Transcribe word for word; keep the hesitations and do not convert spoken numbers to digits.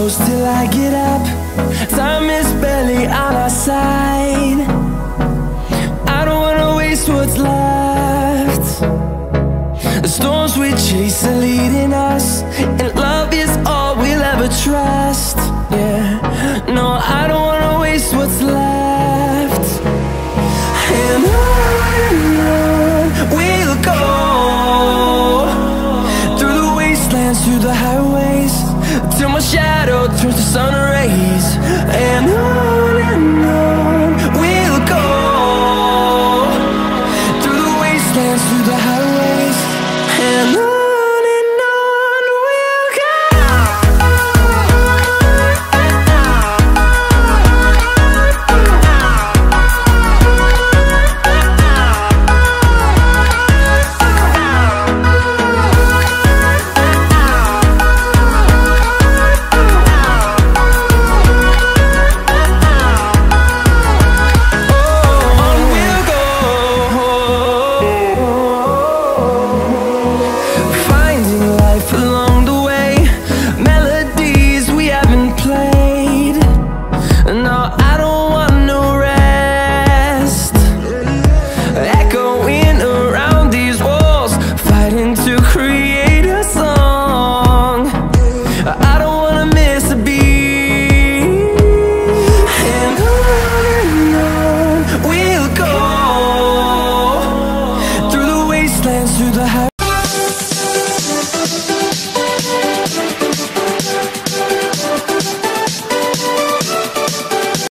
close till I get up. Time is barely on our side. I don't wanna waste what's left. The storms we chase are leading us, and love is all we'll ever trust. Yeah, no, I don't wanna waste what's left. And on and on we'll go, through the wastelands, through the highways, till my shadow turns to sun rays. And on and on we'll go, through the wastelands, through the highways, and on. Through the